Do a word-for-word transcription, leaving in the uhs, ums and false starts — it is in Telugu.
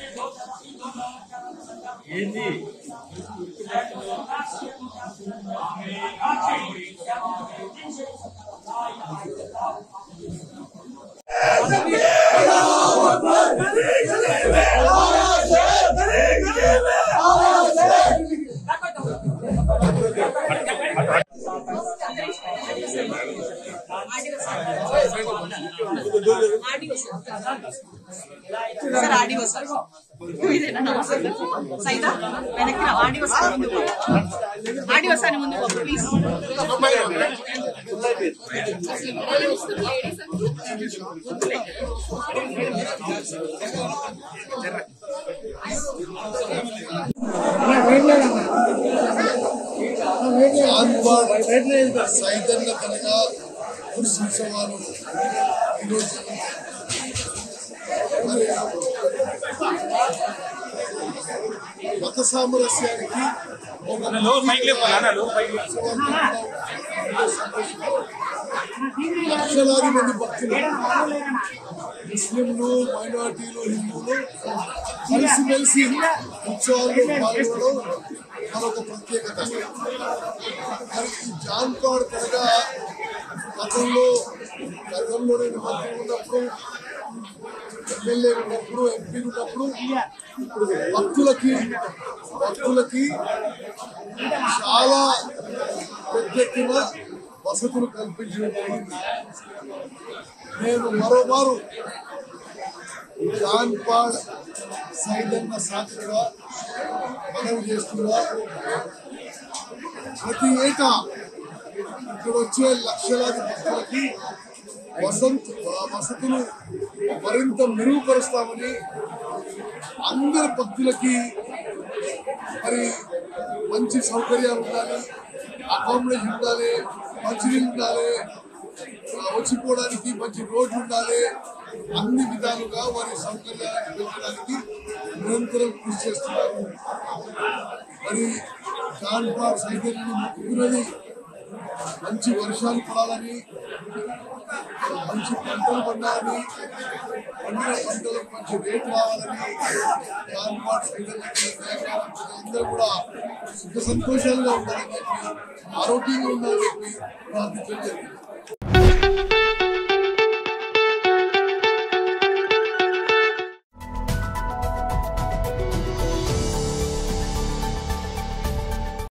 ఏంది सर आडियो सर सईदा వెనక్కి రా ఆడియో సార్ ముందు ఆడియో సార్ ముందు ప్లీజ్ సైదన్న కనుక ఉత్సవాలు ఈరోజు మత సామరస్యానికి లక్షలాది మంది భక్తులు ముస్లింలు మైనార్టీలు హిందువులు కలిసిమెలిసి ఉత్సవాల్లో పాల్గొనడం మరొక ప్రత్యేకత. మరి ఈ జాన్పాడ్ కనుక గతంలో గతంలో నేను మంత్రి ఉన్నప్పుడు ఎమ్మెల్యే ఉన్నప్పుడు ఎంపీ ఉన్నప్పుడు భక్తులకి భక్తులకి చాలా పెద్ద ఎత్తున వసతులు కల్పించడం జరిగింది. నేను మరోమారు జాన్పాడ్ సైదన్న సాక్షిగా మనవి చేస్తున్నా, ప్రతి ఏటా ఇక్కడ వచ్చే లక్షలాది భక్తులకి వసంత వసతులు మరింత మెరుగుపరుస్తామని, అందరి భక్తులకి మరి మంచి సౌకర్యాలు ఉండాలి, అకామిడేషన్ ఉండాలి, మంచినీళ్ళు ఉండాలి, వచ్చిపోవడానికి మంచి రోడ్లు ఉండాలి, అన్ని విధాలుగా వారి సౌకర్యాలను పెంచడానికి నిరంతరం కృషి చేస్తున్నారు. మరి జాన్పాడ్ సైకిల్ని మొక్కుకున్నది మంచి వర్షాలు పడాలని, మంచి పంటలు పండాలని, పండిన పంటలకు మంచి రేటు రావాలని, జాన్పాడ్ సైకిళ్ళకి అందరూ కూడా సుఖ సంతోషాలుగా ఉండాలని చెప్పి, ఆరోగ్యంగా ఉండాలని చెప్పి ప్రార్థించడం జరిగింది.